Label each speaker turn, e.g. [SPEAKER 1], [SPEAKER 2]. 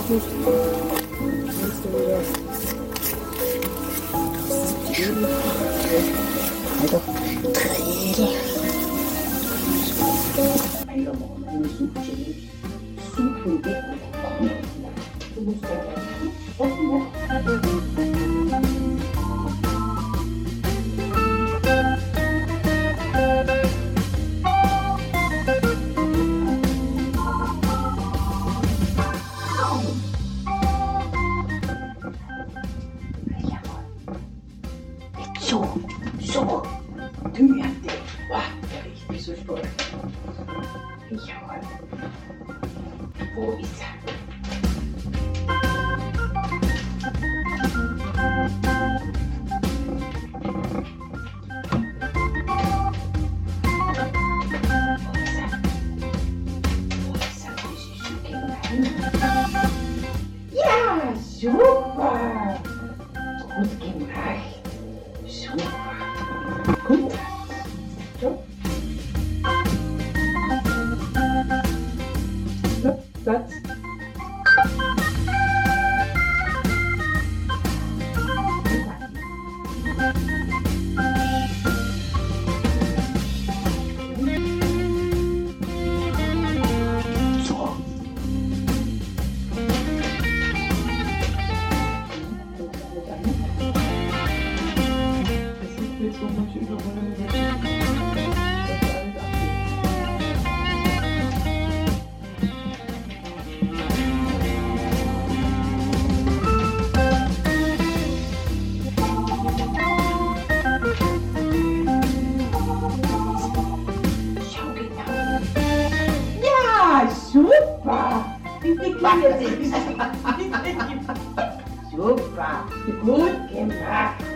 [SPEAKER 1] nicht. Kannst du wieder. Alter, Trädel. Du musst ja so, du Erde. Wow, der riecht so stolz. Jawohl. Wo ist er? Ja, super! Gut gemacht. Super. Gut. So. So, Platz. Super! Super! Gut gemacht!